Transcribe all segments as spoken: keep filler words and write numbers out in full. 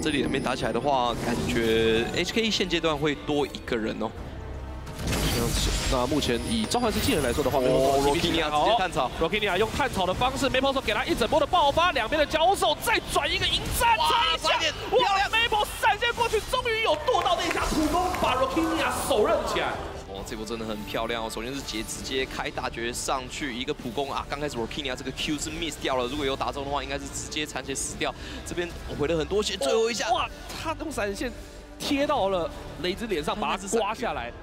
这里两边打起来的话，感觉 H K 现阶段会多一个人哦。 那目前以召唤师技能来说的话， 哦 Rockinia 直接探草 ，Rockinia 用探草的方式 ，Maple 给他一整波的爆发，两边的交手，再转一个迎战，插一下，哇 ，Maple 闪现过去，终于有剁到那一下普攻，把 Rockinia 手刃起来。 哦，这波真的很漂亮哦！首先是杰直接开大绝上去一个普攻啊，刚开始 Rockinia 这个 Q 是 miss 掉了，如果有打中的话，应该是直接残血死掉。这边回了很多血，最后一下， 哇，他用闪现贴到了雷之脸上，把他刮下来。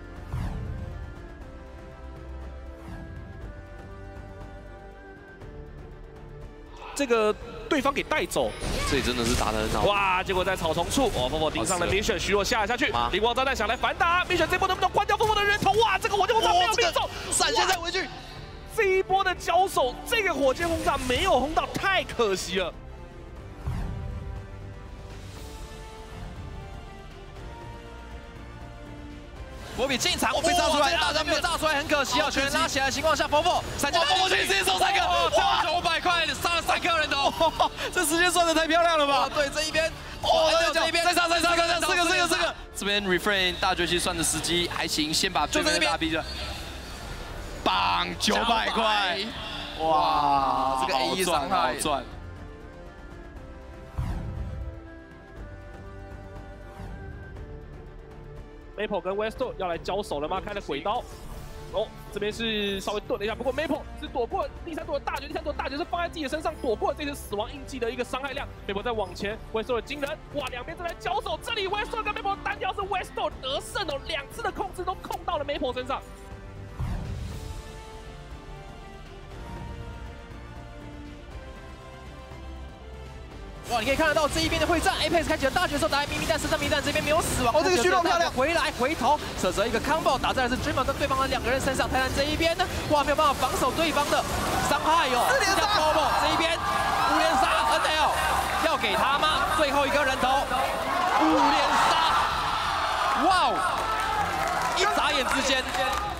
这个对方给带走， 这里真的是打得很好。 哇！结果在草丛处，哦，风风盯上了 Mission， 徐若下下去，灵光炸弹想来反打 ，Mission 这波能不能关掉风风的人头？哇！这个火箭轰炸没有命中， 闪现再回去。 这一波的交手，这个火箭轰炸没有轰到，太可惜了。 博比进场，我被炸出来，大家没有炸出来，很可惜哦。全拉起来的情况下，佛佛闪现，佛佛直接收三个，哇，九百块杀了三个人头，这时间算的太漂亮了吧？对，这一边，哦，这一边再杀再杀再杀，四个四个四个。这边 refrain 大绝技算的时机还行，先把对面大逼着，绑九百块，哇，这个 A 伤害好赚。 Maple 跟 Westo 要来交手了吗？开了轨道，哦，这边是稍微顿了一下，不过 Maple 是躲过第三朵的大绝，第三朵大绝是放在自己的身上，躲过了这次死亡印记的一个伤害量。Maple 再往前 ，Westo 的惊人，哇，两边正在交手，这里 Westo 跟 Maple 单挑是 Westo 得胜哦，两次的控制都控到了 Maple 身上。 哇，你可以看得到这一边的会战 ，Apex 开启了大绝手，打在咪咪蛋身上，咪咪蛋这边没有死亡。哦，这个虚弱漂亮，回来回头，舍择一个 combo 打在的是 Dreamer 跟对方的两个人身上。泰坦这一边呢，哇，没有办法防守对方的伤害哦。四连杀 combo 这一边五连杀 N L 要给他吗？最后一个人头，五连杀，哇哦！一眨眼之间。